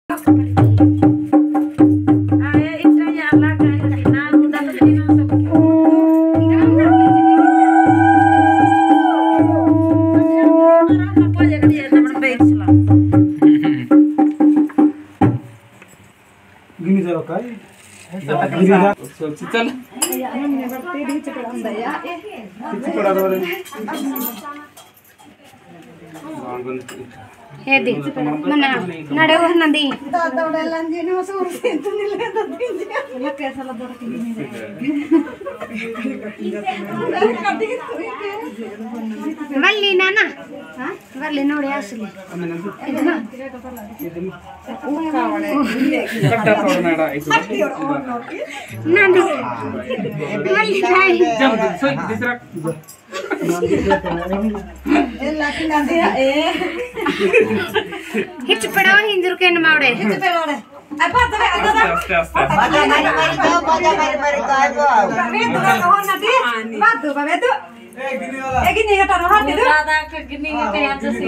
चल हेदी मना नडे हो नंदी वल्ली नाना वल्ली नोड़े असली नंदी वल्ली भाई हिच पड़ाओ हिंदुर के नमावड़े हिच पड़ाओ अब बात है बाजा मारी काय बो मैं तो हो ना दे बात दो बाबे तो एक नहीं हटा रहा दे दादा का गिनी के यहाँ से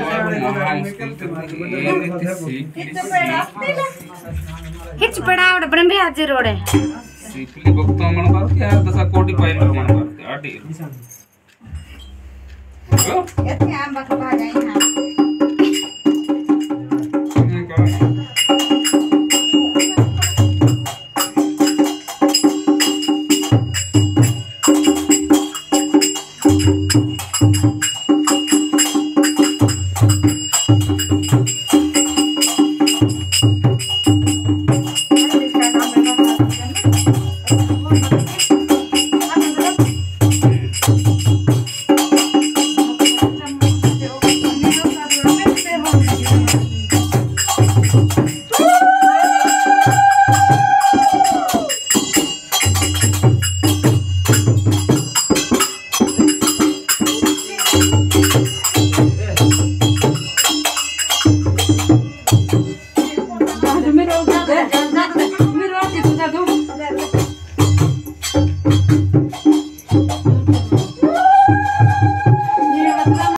हिच पड़ाओ ब्रह्मे आज रोड है सीपली भक्त मन बार यार 10 कोटी पाइल मन बार आटी एते आम बात भाजाई हां